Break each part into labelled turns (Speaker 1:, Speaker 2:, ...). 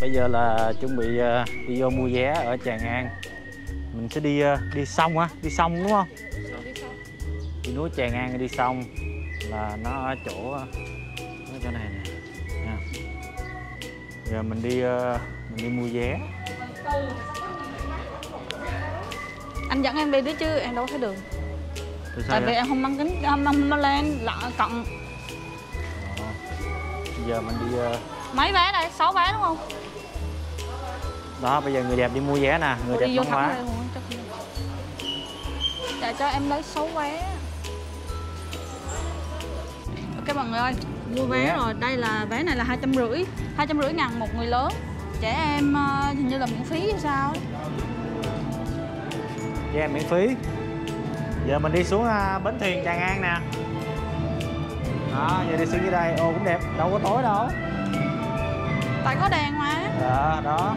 Speaker 1: Bây giờ là chuẩn bị đi vô mua vé ở Tràng An. Mình sẽ đi sông á, đi sông đúng không? Đi núi Tràng An đi sông là nó ở chỗ này nè. Nha. Giờ mình đi mua vé.
Speaker 2: Anh dẫn em đi đấy chứ em đâu thấy đường. Tại vì em không mang kính, không lên lạ cận.
Speaker 1: Giờ mình đi
Speaker 2: Mấy vé đây? 6 vé đúng không?
Speaker 1: Đó, bây giờ người đẹp đi mua vé nè, người đẹp nóng quá.
Speaker 2: Dạ cho em lấy 6 vé. Ok mọi người ơi, mua vé rồi, đây là vé này là 250, 250 ngàn một người lớn. Trẻ em hình như là miễn phí hay sao?
Speaker 1: Trẻ em miễn phí. Giờ mình đi xuống bến thuyền Tràng An nè. Đó, giờ đi xuống dưới đây, ô cũng đẹp, đâu có tối đâu.
Speaker 2: Tại có đèn mà.
Speaker 1: Dạ, đó.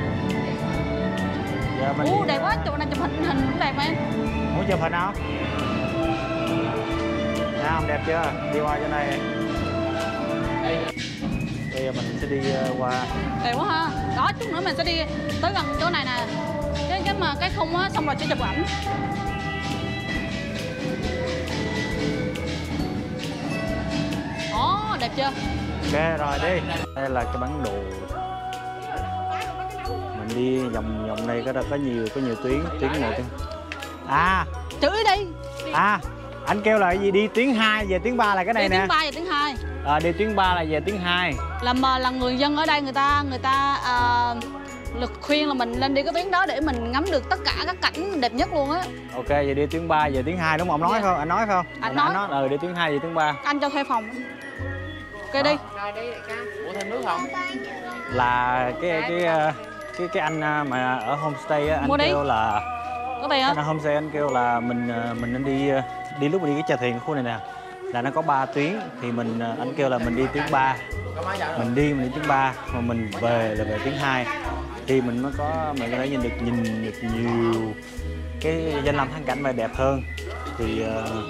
Speaker 1: Giờ mình
Speaker 2: đẹp quá, chỗ này chụp hình cũng đẹp em.
Speaker 1: Muốn chụp hình không? Nha, không đẹp chưa? Đi qua chỗ này. Bây giờ mình sẽ đi qua.
Speaker 2: Đẹp quá ha. Đó, chút nữa mình sẽ đi tới gần chỗ này nè. Cái khung á, xong rồi sẽ chụp ảnh. Ồ, đẹp chưa?
Speaker 1: Ok rồi đi. Đây là cái bản đồ. Mình đi vòng đây có nhiều tuyến một tuyến. À,
Speaker 2: chửi đi.
Speaker 1: À, anh kêu là gì đi tuyến 2 về tuyến 3 là cái này nè.
Speaker 2: Tuyến 3 về tuyến 2.
Speaker 1: Đi tuyến 3 là về tuyến 2.
Speaker 2: Là người dân ở đây người ta lực khuyên là mình lên đi cái tuyến đó để mình ngắm được tất cả các cảnh đẹp nhất luôn á.
Speaker 1: Ok, vậy đi tuyến 3 về tuyến 2 đúng không? Ông nói không? Anh nói không?
Speaker 2: Anh nói.
Speaker 1: Đi tuyến 2 về tuyến 3.
Speaker 2: Anh cho thuê phòng. Ok đi.
Speaker 3: Ủa thêm nước không?
Speaker 1: Là cái anh mà ở homestay á, anh kêu là
Speaker 2: có tiền
Speaker 1: anh ở homestay anh kêu là mình nên đi lúc mà đi cái chèo thuyền khu này nè là nó có 3 tuyến thì anh kêu là mình đi tuyến 3. Mình đi tuyến 3 mà mình về là về tuyến 2 thì mình có thể nhìn được nhiều cái danh lam thắng cảnh mà đẹp hơn thì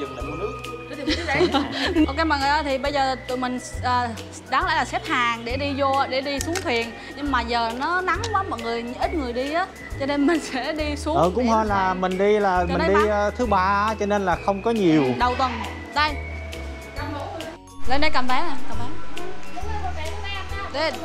Speaker 2: Ok mọi người ơi, thì bây giờ tụi mình đáng lẽ là xếp hàng để đi xuống thuyền, nhưng mà giờ nó nắng quá mọi người, ít người đi á, cho nên mình sẽ đi xuống.
Speaker 1: Cũng hơn là mình đi thứ 3 cho nên là không có nhiều.
Speaker 2: Đầu tuần. Đây. Lên đây cầm vé nè, cầm vé. Lên.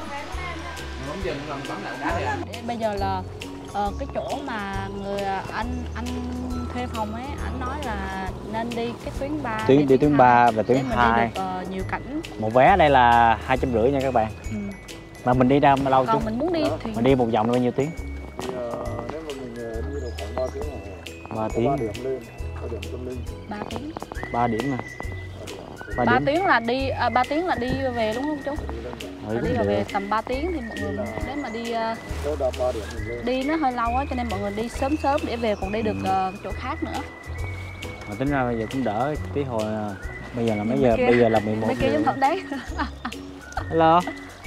Speaker 2: Bây giờ là cái chỗ mà anh thuê phòng ấy, anh nói là nên đi cái tuyến 3.
Speaker 1: Đi tuyến 3 và tuyến 2.
Speaker 2: Đi được nhiều cảnh.
Speaker 1: Một vé đây là 250 nha các bạn. Mà mình đi ra lâu chứ?
Speaker 2: Mình muốn đi thì
Speaker 1: mình đi một vòng là bao nhiêu tiếng?
Speaker 4: Nếu mà mình đi được khoảng 3 tiếng là
Speaker 1: 3 tiếng.
Speaker 4: 3 điểm lên, 3 điểm tâm linh.
Speaker 2: 3 tiếng.
Speaker 1: 3 điểm mà.
Speaker 2: 3 tiếng là đi 3 tiếng là đi về đúng không chú? Đi về tầm 3 tiếng thì mọi người nếu mà đi nó hơi lâu á, cho nên mọi người đi sớm để về còn đi được chỗ khác nữa.
Speaker 1: Mà tính ra bây giờ cũng đỡ tí hồi. Bây giờ là mấy giờ? Bây giờ là 11 giờ.
Speaker 2: Mấy kia giống thật đấy.
Speaker 1: Hello.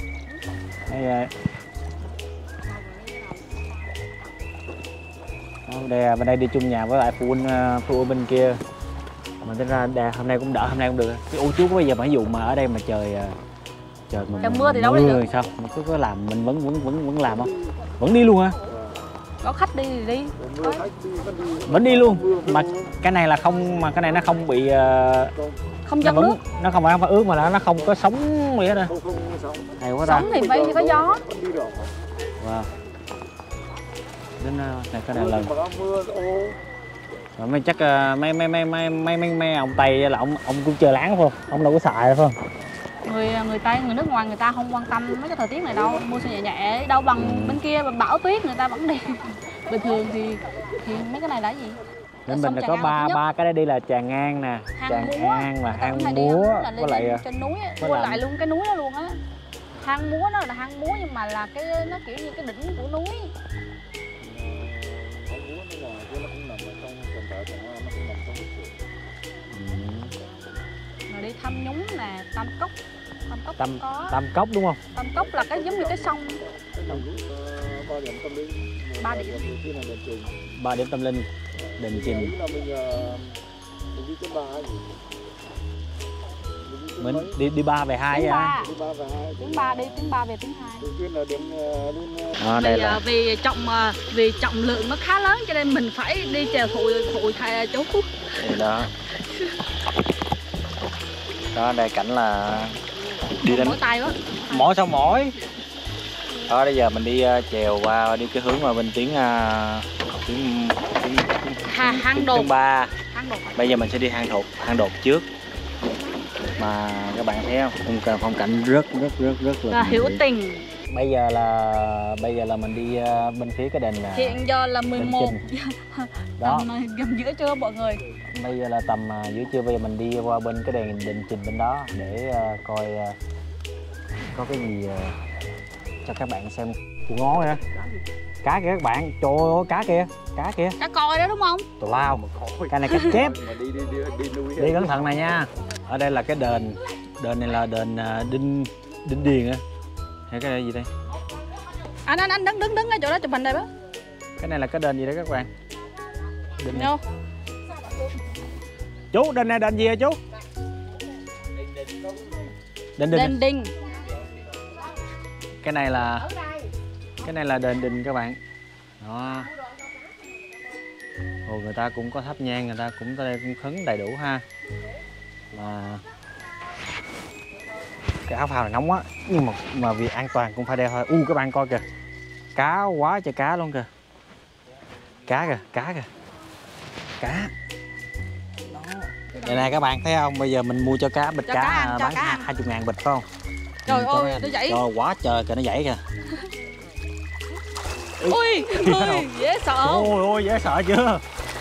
Speaker 1: Đây bên đây đi chung nhà với lại phụ huynh bên kia. Mà tính ra hôm nay cũng đỡ, hôm nay cũng được. Cái chú có bây giờ mà ví dụ mà ở đây mà trời
Speaker 2: mưa thì đâu đi được.
Speaker 1: Sao? Mà cứ có làm mình vẫn làm không? Vẫn đi luôn hả?
Speaker 2: Có khách đi thì đi.
Speaker 1: Vẫn đi luôn. Mà cái này là không, mà cái này nó không bị
Speaker 2: không dâng nước.
Speaker 1: Nó không phải ướt mà nó không có sóng gì hết. Hay quá ta.
Speaker 2: Sóng thì phải có gió.
Speaker 1: Wow. Đến này cái này lần. Rồi mấy chắc mấy ông Tây là ông cũng chơi láng phải không? Ông đâu có xài phải không?
Speaker 2: Người Tây, người nước ngoài người ta không quan tâm mấy cái thời tiết này đâu, mua xe nhẹ đâu bằng bên kia bão tuyết người ta vẫn đi. Bình thường thì mấy cái này là gì?
Speaker 1: Bên mình là có ba cái đây đi là Tràng An nè, Tràng An và Hang Múa với lại
Speaker 2: trên núi, qua lại luôn cái núi đó luôn á. Hang Múa nó là hang múa nhưng mà là nó kiểu như cái đỉnh của núi. Mà đi thăm nhúng nè, Tam Cốc có.
Speaker 1: Tam Cốc đúng không?
Speaker 2: Tam Cốc là cái giống như cái sông. 3 điểm.
Speaker 1: 3 điểm tâm linh, đền Trình. Mình đi 3 về 2
Speaker 2: tiếng
Speaker 1: à?
Speaker 2: 3.
Speaker 4: Đi 3 về 2.
Speaker 2: Tiếng 3 đi, tiếng 3 về tiếng 2.
Speaker 4: Đầu tiên là đến
Speaker 1: Đây là
Speaker 2: Vì trọng lượng nó khá lớn cho nên mình phải đi chèo thụi thay chú.
Speaker 1: thì đó. Đó đây cảnh là đi lên
Speaker 2: Mỏi tay quá.
Speaker 1: mỏi sao mỏi. Đó bây giờ mình đi chèo qua đi cái hướng mà bên
Speaker 2: Hang đột.
Speaker 1: tiếng 3.
Speaker 2: Hang đột.
Speaker 1: Bây giờ mình sẽ đi hang đột trước. Mà các bạn thấy không? Phong cảnh rất là
Speaker 2: Hữu tình.
Speaker 1: Bây giờ là mình đi bên phía cái đền
Speaker 2: Hiện giờ là 11
Speaker 1: đó.
Speaker 2: tầm gần giữa trưa mọi người.
Speaker 1: Bây giờ là tầm giữa trưa, bây giờ mình đi qua bên cái đền Trình bên đó để coi có cái gì cho các bạn xem. Ngon rồi đó. Cá kìa các bạn, trời ơi cá kìa.
Speaker 2: Cá coi đó đúng không?
Speaker 1: Tào lao. Cái này cá chép.
Speaker 4: đi nuôi.
Speaker 1: Đi cẩn thận này nha. Ở đây là cái đền này là đền Đinh Điền á. Hay cái này gì đây?
Speaker 2: Anh đứng ngay chỗ đó chụp hình đây bác.
Speaker 1: Cái này là cái đền gì đấy các bạn? Đền này.
Speaker 2: Đâu?
Speaker 1: Chú, đền này đền gì hả chú? Đền
Speaker 2: Đình.
Speaker 1: Cái này là đền Đình các bạn. Đó. Ồ, người ta cũng có thắp nhang, người ta cũng tới đây cũng khấn đầy đủ ha. Mà cái áo phao này nóng quá, nhưng mà vì an toàn cũng phải đeo thôi. Các bạn coi kìa. Cá quá trời cá luôn kìa. Cá kìa. Cá. Đó. Đây này các bạn thấy không? Bây giờ mình mua cho cá bịch cá bán 20.000 bịch phải không?
Speaker 2: Trời ơi, nó dậy.
Speaker 1: Trời quá trời kìa, nó dậy kìa.
Speaker 2: Ui, dễ sợ.
Speaker 1: Ôi dễ sợ chưa?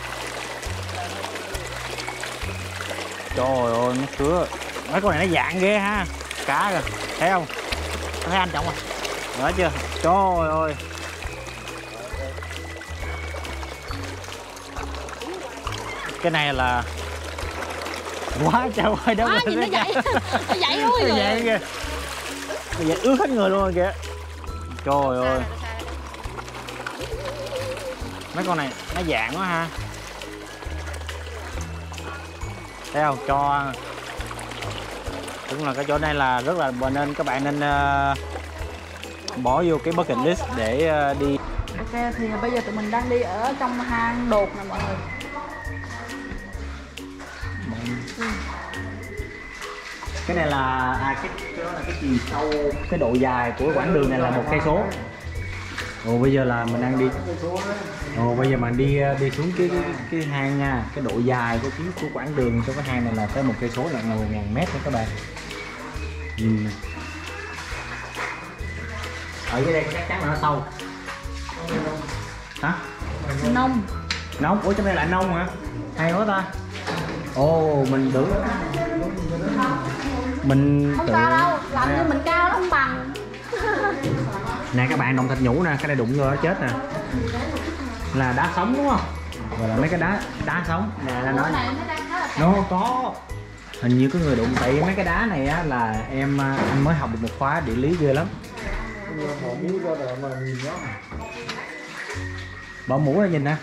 Speaker 1: Trời ơi nó cứa. Mấy con này nó dạng ghê ha. Cá kìa, thấy không? Thấy anh trọng không? Đó chưa? Trời ơi. Cái này là quá trời ơi đó.
Speaker 2: Nhìn nó dậy. Nó dậy luôn rồi.
Speaker 1: Nó dậy kìa. Nó dậy ướt hết người luôn rồi kìa. Trời ơi. Mấy con này nó dạng quá ha. Thấy không? Cho cũng là cái chỗ này là rất là nên các bạn nên bỏ vô cái bucket list để đi.
Speaker 2: Ok thì bây giờ tụi mình đang đi ở trong hang đột nè mọi người.
Speaker 1: Cái này là cái đó là cái chiều sâu, cái độ dài của quãng đường này là 1 cây số. Bây giờ là mình đang đi. Bây giờ mình đi xuống cái hang nha. Cái độ dài của quãng đường cho cái hang này là tới 1 cây số, là 1.000 mét đó các bạn. Nhìn nè. Ở dưới đây chắc chắn là nó sâu. Hả? Nông. Ủa trong đây là nông hả? Hay quá ta. Mình tưởng
Speaker 2: Không cao đâu, làm như mình cao nó không bằng.
Speaker 1: Nè các bạn, động thạch nhũ nè, cái này đụng vô nó chết nè. Là đá sống đúng không? Gọi là mấy cái đá sống. Nè là nói nó có. Hình như có người đụng, tại mấy cái đá này á là anh mới học được một khóa địa lý ghê lắm. Bỏ mũ ra nhìn nè.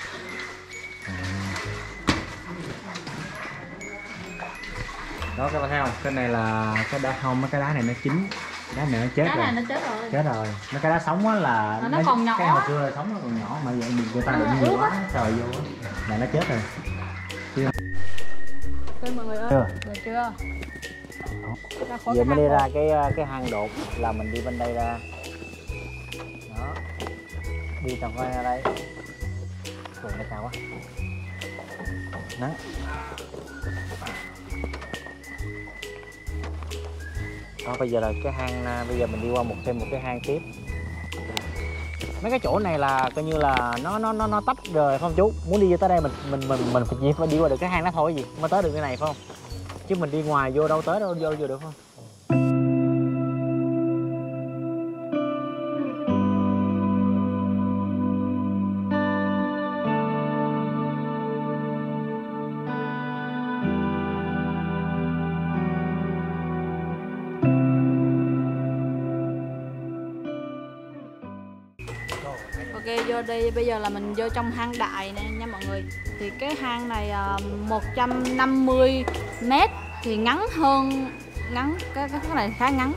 Speaker 1: Đó các bạn thấy không? Cái này là cái đá không, mấy cái đá này nó chín. Đá này nó chết rồi.
Speaker 2: Cái này nó chết rồi.
Speaker 1: Mấy cái đá sống á là
Speaker 2: nó còn nhỏ.
Speaker 1: Cái hồi xưa sống nó còn nhỏ mà vậy người ta đụng nhiều quá trời vô là nó chết rồi.
Speaker 2: Ok mọi người ơi. Được chưa?
Speaker 1: Giờ mới đi ra cái hang đột là mình đi bên đây ra. Đó. Đi tầm coi ra đây. Trời nó cao quá. Nắng. Đó, bây giờ là cái hang, bây giờ mình đi qua thêm một cái hang tiếp. Mấy cái chỗ này là coi như là nó tách rồi không chú? Muốn đi tới đây mình phải đi qua được cái hang đó thôi gì mới tới được cái này phải không? Chứ mình đi ngoài vô đâu tới đâu vô được không?
Speaker 2: Ok, vô đây bây giờ là mình vô trong hang đại nè nha mọi người. Thì cái hang này 150 m thì ngắn hơn ngắn, cái này khá ngắn.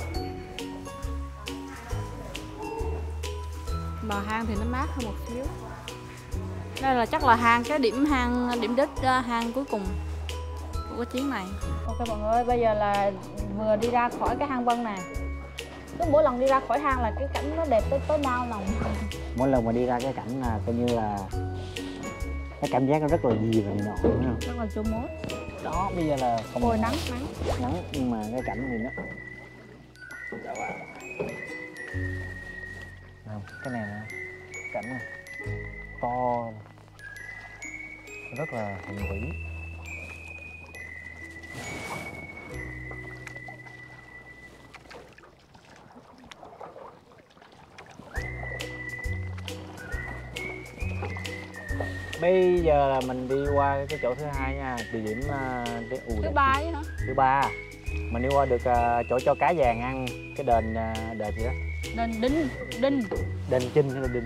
Speaker 2: Bờ hang thì nó mát hơn một xíu. Đây là chắc là cái điểm đích hang cuối cùng của cái chuyến này. Ok mọi người ơi, bây giờ là vừa đi ra khỏi cái hang Vân nè. Cứ mỗi lần đi ra khỏi hang là cái cảnh nó đẹp tới nao lòng.
Speaker 1: Mỗi lần mà đi ra cái cảnh là coi như là cái cảm giác nó rất là gì và nọ, đúng không?
Speaker 2: Rất là chua mốt.
Speaker 1: Đó, bây giờ là không
Speaker 2: Ôi nắng
Speaker 1: nhưng mà cái cảnh thì nó không, cái này nè, cảnh này to rất là hùng vĩ. Bây giờ là mình đi qua cái chỗ thứ hai nha, địa điểm
Speaker 2: thứ ba chứ hả?
Speaker 1: Thứ ba mình đi qua được chỗ cho cá vàng ăn, cái đền gì đó,
Speaker 2: Đền Đinh
Speaker 1: đền Chinh hay là Đinh,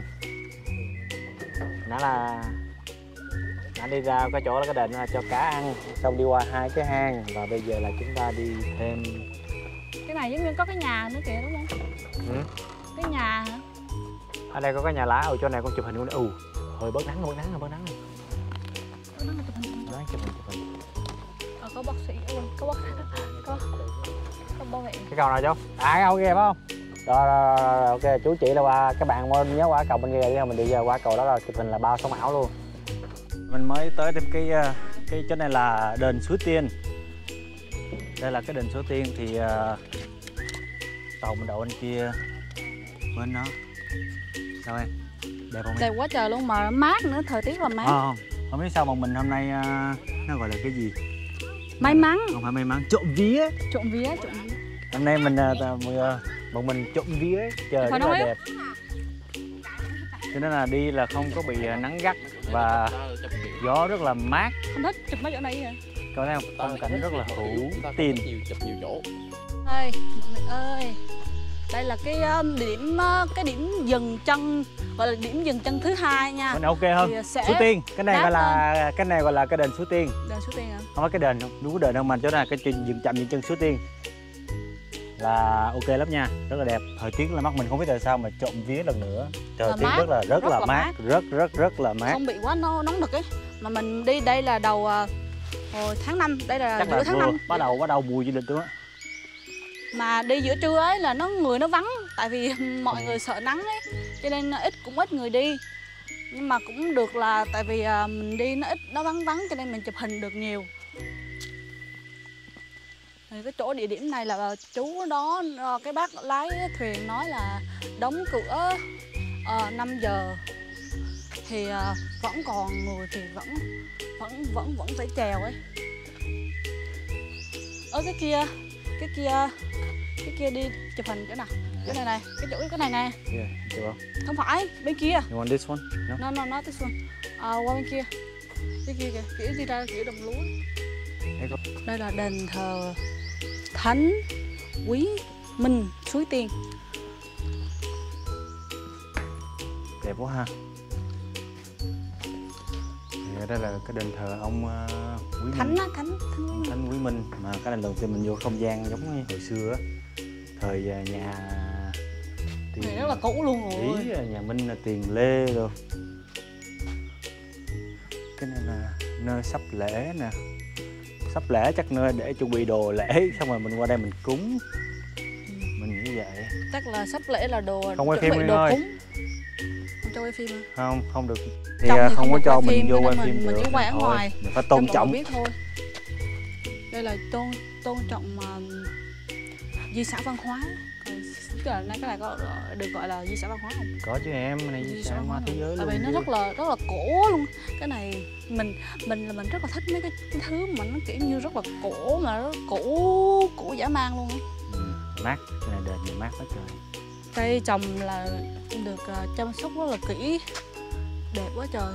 Speaker 1: nó đi ra cái chỗ là cái đền là cho cá ăn, xong đi qua hai cái hang và bây giờ là chúng ta đi thêm.
Speaker 2: Cái này giống như có cái nhà nữa kìa đúng không?
Speaker 1: Ừ.
Speaker 2: Cái nhà hả?
Speaker 1: Ở đây có cái nhà lá, chỗ này con chụp hình luôn đấy. Thôi bớt nắng rồi. Đó, chụp hình.
Speaker 2: Có bác sĩ, có bảo vệ.
Speaker 1: Cái cầu nào chú? Cầu kia phải không? Rồi, ok, chú chỉ là qua, các bạn nhớ qua cầu bên kia đi, mình đi qua cầu đó là chụp hình là bao sống ảo luôn. Mình mới tới thêm cái chỗ này là đền Suối Tiên. Đây là cái đền Suối Tiên thì tàu mình đậu bên kia bên đó. Sao em? Đẹp không em?
Speaker 2: Đẹp quá trời luôn mà mát nữa, thời tiết là mát.
Speaker 1: Không biết sao mà mình hôm nay nó gọi là cái gì?
Speaker 2: May mắn.
Speaker 1: Không phải may mắn, trộm vía. Hôm nay bọn mình trộm vía, trời rất là đẹp. Cho nên là đi là không có bị nắng gắt và gió rất là mát.
Speaker 2: Không thích chụp mấy chỗ này hả?
Speaker 1: Coi thấy không? Phong cảnh rất là hữu tình.
Speaker 2: Ơi, mọi người ơi, đây là cái điểm dừng chân, gọi là điểm dừng chân thứ hai nha.
Speaker 1: Mình ok hơn. Suối Tiên, cái này gọi là cái đền Suối Tiên.
Speaker 2: Đền Suối Tiên hả?
Speaker 1: Không phải cái đền không, đúng cái đền đâu mà chỗ này cái dừng chân Suối Tiên là ok lắm nha, rất là đẹp. Thời tiết là mát, mình không biết tại sao mà trộm vía lần nữa. Thời tiết rất là mát, rất là mát.
Speaker 2: Không bị quá nóng nực ấy. Mà mình đi đây là đầu hồi tháng 5, đây là giữa tháng 5.
Speaker 1: Bắt đầu mùa du lịch luôn á.
Speaker 2: Mà đi giữa trưa ấy là người nó vắng, tại vì mọi người sợ nắng ấy, cho nên cũng ít người đi. Nhưng mà cũng được là tại vì mình đi nó vắng cho nên mình chụp hình được nhiều. Thì cái chỗ địa điểm này là chú đó, cái bác lái thuyền nói là đóng cửa 5 giờ thì vẫn còn người thì vẫn phải chèo ấy. Ở cái kia đi chụp hình chỗ nào? Chỗ này này, cái này nè.
Speaker 1: Yeah,
Speaker 2: không phải, bên kia.
Speaker 1: You want this one?
Speaker 2: No, not this one. Qua bên kia. Cái kia kìa, kiểu đi ra kiểu đồng lúa. Đây là đền thờ Thánh Quý Minh Suối Tiên.
Speaker 1: Đẹp quá ha. Đây là cái đền thờ ông Quý
Speaker 2: Thánh
Speaker 1: Minh.
Speaker 2: á,
Speaker 1: Thánh Quý Minh. Mà cái lần đầu tiên mình vô không gian giống như hồi xưa á. Thời nhà
Speaker 2: Tiền rất là cũ luôn rồi.
Speaker 1: Ý nhà Minh là Tiền Lê rồi. Cái này là nơi sắp lễ nè. Sắp lễ chắc nơi để chuẩn bị đồ lễ, xong rồi mình qua đây mình cúng. Mình nghĩ vậy.
Speaker 2: Chắc là sắp lễ là đồ
Speaker 1: không quay
Speaker 2: chuẩn
Speaker 1: phim
Speaker 2: bị đồ
Speaker 1: ơi.
Speaker 2: cúng. Không cho quay phim hả?
Speaker 1: Không được. Thì
Speaker 2: Trong
Speaker 1: không có cho mình vô quay phim
Speaker 2: mình
Speaker 1: được.
Speaker 2: chỉ quay ở ngoài.
Speaker 1: Mình phải tôn trọng.
Speaker 2: Biết thôi. Đây là tôn trọng di sản văn hóa. Cái này có được gọi là di sản văn hóa không?
Speaker 1: Có chứ em, cái này di sản văn hóa thế giới luôn.
Speaker 2: Tại vì nó rất là cổ luôn. Cái này mình rất là thích mấy cái thứ mà nó kiểu như rất là cổ, mà nó cổ dã man luôn á.
Speaker 1: Mát, cái này đền này mát quá trời.
Speaker 2: Cây trồng là được chăm sóc rất là kỹ, đẹp quá trời.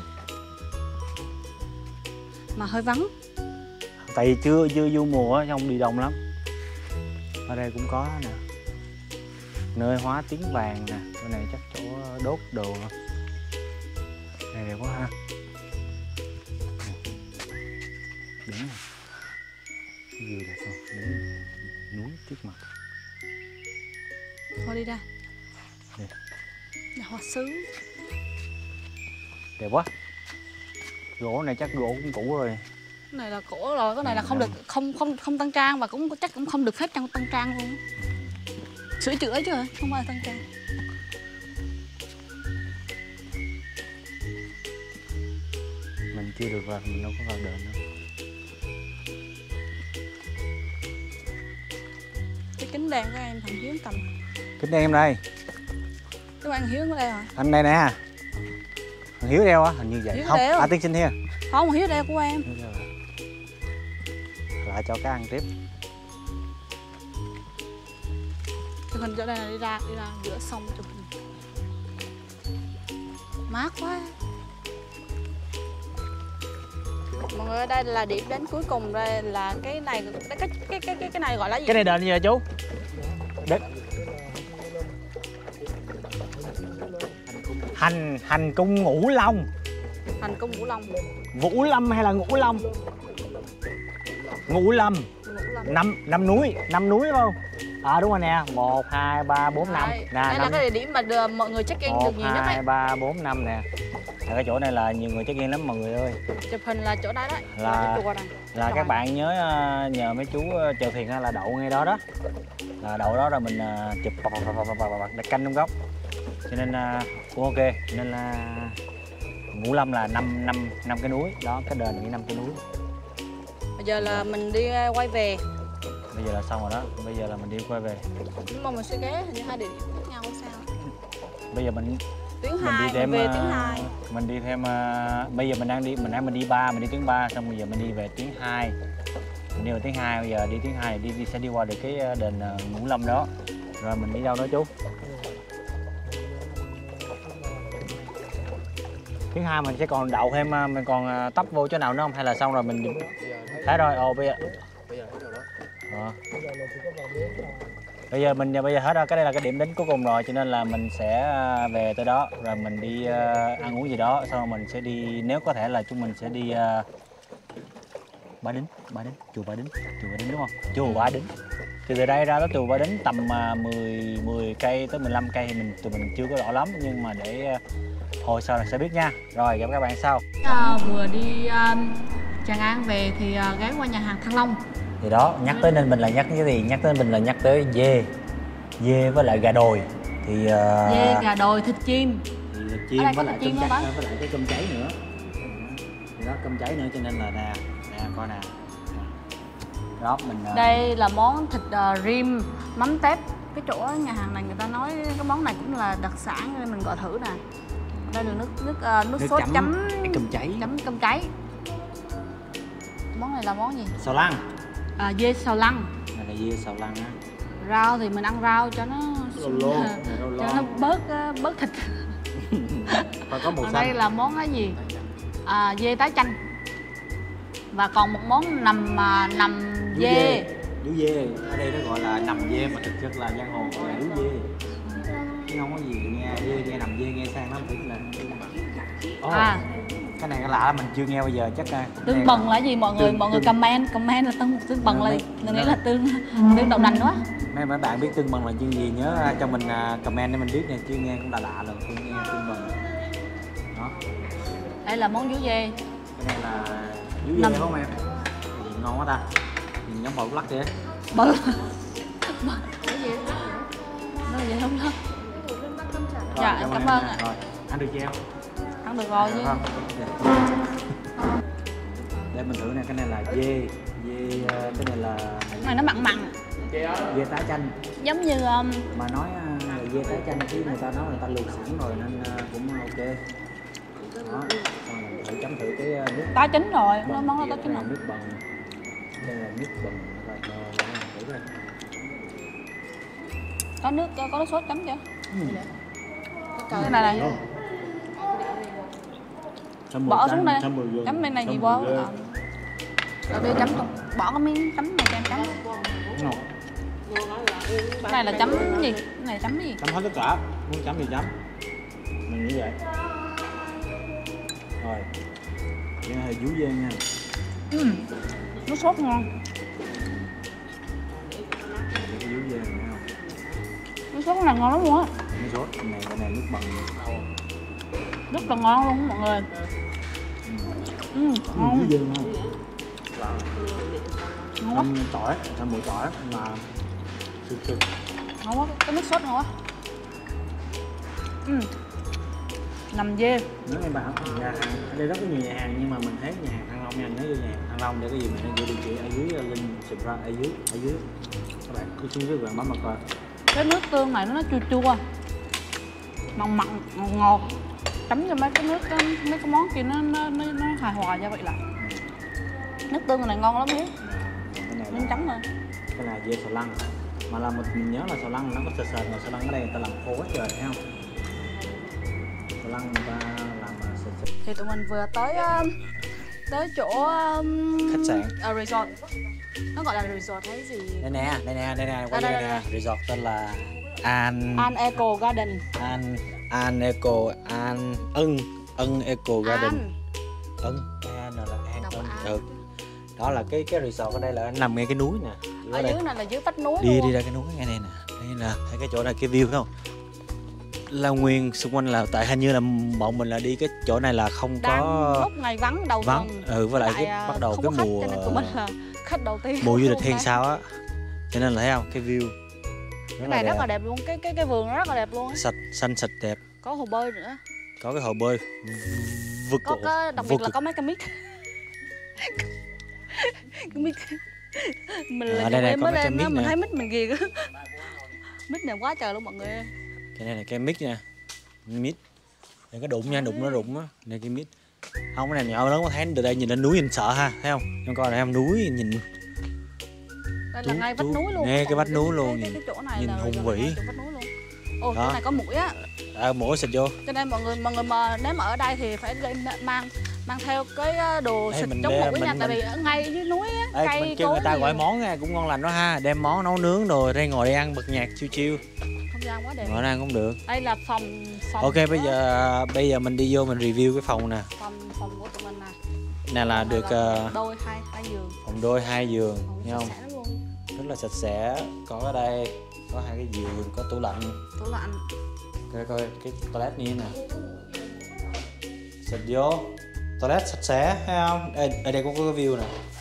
Speaker 2: Mà hơi vắng.
Speaker 1: Tại vì chưa vô mùa á, không đi đông lắm. Ở đây cũng có nè. Nơi hóa tiếng vàng nè, chỗ này chắc chỗ đốt đồ. Này đẹp quá ha. Đúng rồi. Cái gì đẹp không? Đúng. núi trước mặt.
Speaker 2: Thôi đi ra.
Speaker 1: Đi.
Speaker 2: Là hoa sứ.
Speaker 1: Đẹp quá. Gỗ này chắc gỗ cũng cũ rồi.
Speaker 2: Cái này là cổ rồi, cái này là không được không tăng trang và cũng chắc cũng không được phép tăng trang luôn. Sửa chữa chứ không phải tăng trang.
Speaker 1: Mình chưa được vào, mình đâu có vào đền đâu.
Speaker 2: Cái kính đèn của em thằng Hiếu cầm.
Speaker 1: Kính đen em đây.
Speaker 2: Cái anh Hiếu ở đây hả?
Speaker 1: Anh đây nè. Thằng Hiếu đeo á, hình như vậy.
Speaker 2: Hiếu
Speaker 1: Không,
Speaker 2: đeo.
Speaker 1: tiên sinh here.
Speaker 2: Không, Hiếu đeo của em.
Speaker 1: Lại cho cá ăn tiếp.
Speaker 2: Chụp hình chỗ đây là đi ra giữa sông chụp hình. Mát quá. Mọi người, ở đây là điểm đến cuối cùng, đây là cái này, cái này gọi là gì?
Speaker 1: Cái này đền gì vậy chú? Đất. Hành cung Ngũ Long.
Speaker 2: Hành cung Vũ Long.
Speaker 1: Vũ Lâm hay là Ngũ Long? Ngũ Lâm. Năm núi đúng không? Đúng rồi nè, 1 2 3 4 5. Nè,
Speaker 2: đây là cái địa điểm mà mọi người check in được nhiều nhất
Speaker 1: 1
Speaker 2: đấy.
Speaker 1: 2 3 4 5 nè. Cái chỗ này là nhiều người check in lắm mọi người ơi.
Speaker 2: Chụp hình là chỗ đó đấy.
Speaker 1: Là
Speaker 2: cái chùa này.
Speaker 1: Là các bạn nhớ nhờ mấy chú chèo thuyền là đậu ngay đó đó. Là đậu đó rồi mình chụp đặt canh trong góc. Cho nên cũng ok. Nên là Ngũ Lâm là 5 cái núi đó, cái đền là 5 cái núi.
Speaker 2: Bây giờ là mình đi quay về.
Speaker 1: Bây giờ là xong rồi đó, bây giờ là mình đi quay về.
Speaker 2: Nhưng mà mình sẽ ghé hình như 2 địa điểm khác nhau sao?
Speaker 1: Bây giờ mình
Speaker 2: Tuyến
Speaker 1: mình
Speaker 2: 2,
Speaker 1: đi thêm
Speaker 2: về tuyến 2.
Speaker 1: mình đi thêm bây giờ mình đi 3, mình đi tuyến 3 xong bây giờ mình đi về tuyến 2. Mình đi về tuyến 2, bây giờ đi tuyến 2 sẽ đi qua được cái đền Ngũ Lâm đó. Rồi mình đi đâu nữa chú? Tuyến 2 mình sẽ còn đậu thêm, mình còn tấp vô chỗ nào nữa không hay là xong rồi mình thấy rồi. Bây giờ bây giờ hết rồi, cái đây là cái điểm đến cuối cùng rồi, cho nên là mình sẽ về tới đó rồi mình đi ăn uống gì đó, xong rồi mình sẽ đi, nếu có thể là chúng mình sẽ đi Ba Đính, chùa Ba Đính đúng không? Chùa Ba Đính. Thì từ đây ra tới chùa Ba Đính tầm 10 cây tới 15 cây thì tụi mình chưa có rõ lắm, nhưng mà để hồi sau là sẽ biết nha. Rồi gặp các bạn sau.
Speaker 2: Vừa đi Tràng An về thì ghé qua nhà hàng Thăng Long.
Speaker 1: Thì đó, nhắc tới nên mình là nhắc cái gì? Nhắc tới mình là nhắc tới dê với lại gà đồi. Thì
Speaker 2: dê, gà đồi, thịt chim.
Speaker 1: Thì thịt chim với lại cái cơm cháy nữa. Thì đó, cơm cháy nữa, cho nên là nè coi nè. Đó mình
Speaker 2: đây là món thịt rim mắm tép. Cái chỗ nhà hàng này người ta nói cái món này cũng là đặc sản nên mình gọi thử nè. Đây là nước sốt chấm
Speaker 1: cơm cháy.
Speaker 2: Chấm cơm cháy. Món này là món gì?
Speaker 1: Xào lăng.
Speaker 2: Dê xào lăng.
Speaker 1: Đây là dê xào lăng á.
Speaker 2: Rau thì mình ăn rau cho nó bớt thịt.
Speaker 1: Và có màu xanh.
Speaker 2: Đây là món cái gì? Dê tái chanh. Và còn một món nằm dê.
Speaker 1: Vú dê, ở đây nó gọi là nằm dê mà thực chất là giang hồ gọi là vú dê. Chứ không có gì nghe nằm dê nghe sang lắm, tức là cái này lạ lắm, mình chưa nghe bao giờ. Chắc
Speaker 2: tương bần là gì mọi người comment là tương bần là mình nghĩ là tương đậu nành quá.
Speaker 1: Mấy bạn biết tương bần là chuyện gì nhớ cho mình comment để mình biết nha, chứ nghe cũng là lạ lần tôi nghe tương bần đó.
Speaker 2: Đây là món vú dê.
Speaker 1: Cái này là vú dê đúng không em? Ngon quá ta, nhìn giống bò lắc vậy.
Speaker 2: Bự cái gì nó vậy không đó. Dạ em cảm ơn ạ.
Speaker 1: Rồi ăn được chưa?
Speaker 2: Ăn được rồi chứ.
Speaker 1: Để mình thử nè, cái này là dê cái này là
Speaker 2: Cái này nó mặn
Speaker 1: dê tái chanh,
Speaker 2: giống như
Speaker 1: mà nói là dê tái chanh chứ người ta nói người ta luộc sẵn rồi nên cũng ok đó. Xong mình thử chấm thử cái nước
Speaker 2: tái chín rồi, nó món nó tái chín rồi.
Speaker 1: Nước bần, đây là nước bần rồi thử coi.
Speaker 2: Có nước sốt chấm chưa? Cái này này. Bỏ xuống đây. Chấm bên này gì bỏ. Rồi đưa chấm luôn. Bỏ cái miếng chấm này cho em chấm. Cái này là chấm gì? Cái này chấm gì?
Speaker 1: Chấm hết tất cả, muốn chấm gì chấm. Mình như vậy. Rồi. Cái này vú dê nha.
Speaker 2: Nước sốt ngon. Nước sốt này ngon lắm luôn á.
Speaker 1: Nước sốt cái này nước bằng
Speaker 2: Rất là ngon luôn mọi người. Ngon. Ngon quá.
Speaker 1: Tỏi, mũi tỏi mà sực.
Speaker 2: Ngon quá, cái nước sốt ngon quá. Nằm dê.
Speaker 1: Nếu em bảo nhà hàng ở đây rất có nhiều nhà hàng nhưng mà mình thấy nhà hàng Thăng Long nha, nếu như nhà hàng Thăng Long để cái gì mình hãy gửi địa chỉ ở dưới link subscribe ở dưới các bạn cứ xuống dưới bạn bấm vào coi.
Speaker 2: Cái nước tương này nó chua chua, mặn mặn ngọt, chấm cho mấy cái món kia nó hài hòa ra vậy là nước tương này ngon lắm nhé.
Speaker 1: Cái này
Speaker 2: Nên chấm thôi.
Speaker 1: cái là dê xào lăng mà là mình nhớ là xào lăng nó có sệt mà xào lăng ở đây người ta làm khô quá trời thấy không? Xào lăng người ta làm sệt.
Speaker 2: Thì tụi mình vừa tới chỗ
Speaker 1: Khách sạn
Speaker 2: resort. Nó gọi là resort hay gì?
Speaker 1: Đây nè, quay đây nè. Resort tên là An
Speaker 2: Eco Garden.
Speaker 1: An Eco Ân Eco Garden. Ân đó là cái resort ở đây là nằm ngay cái núi nè.
Speaker 2: Ở dưới này là dưới vách núi
Speaker 1: đi
Speaker 2: luôn.
Speaker 1: Đi ra cái núi ngay đây nè. Đây là thấy cái chỗ này cái view phải không? Là nguyên xung quanh là tại hình như là bọn mình là đi cái chỗ này là không có
Speaker 2: lúc ngày vắng đầu tuần.
Speaker 1: Với lại cái bắt đầu cái mùa
Speaker 2: cho nên tụi mình là khách đầu tiên.
Speaker 1: Mùa du lịch hay sao á. Cho nên là thấy không? Cái view
Speaker 2: cái này rất là đẹp luôn, cái vườn nó rất là đẹp luôn.
Speaker 1: Xanh sạch đẹp.
Speaker 2: Có hồ bơi nữa.
Speaker 1: Có cái hồ bơi.
Speaker 2: Đặc biệt là có mấy cái mic. Cái mic. Mình là
Speaker 1: đây
Speaker 2: mới lên đó, mình thấy mic mình ghiền á. Mic này quá trời luôn mọi người.
Speaker 1: Cái này là cái mic nha. Mic. Đừng có đụng nha, đụng nó rụng á. Này cái mic. Không, cái này nhỏ lớn có thấy từ đây nhìn lên núi nhìn sợ ha, thấy không? Em coi này em núi nhìn.
Speaker 2: Đây là ngay vách núi luôn.
Speaker 1: Nghe cái vách núi luôn.
Speaker 2: Cái chỗ này
Speaker 1: nhìn
Speaker 2: là
Speaker 1: hùng vĩ.
Speaker 2: vách núi luôn. Ồ, chỗ này có muỗi á.
Speaker 1: Muỗi xịt vô.
Speaker 2: Cho nên mọi người mà nếu mà ở đây thì phải mang theo cái đồ xịt chống muỗi nha, tại vì ở ngay dưới núi á, cây
Speaker 1: mình kêu người ta gọi món nha, cũng ngon lành đó ha, đem món nấu nướng rồi đây ngồi đây ăn bật nhạc chiêu.
Speaker 2: Không gian quá đẹp.
Speaker 1: Ngồi đây ăn cũng được.
Speaker 2: Đây là phòng.
Speaker 1: Ok, bây giờ mình đi vô mình review cái phòng nè.
Speaker 2: Phòng của tụi mình nè.
Speaker 1: Nè là được
Speaker 2: đôi hai giường.
Speaker 1: Phòng đôi 2 giường, thấy không?
Speaker 2: Luôn.
Speaker 1: Rất là sạch sẽ. Có ở đây có 2 cái giường, có tủ lạnh. Coi cái toilet như thế nè. Xịt vô. Toilet sạch sẽ, thấy không? Ở đây cũng có cái view nè.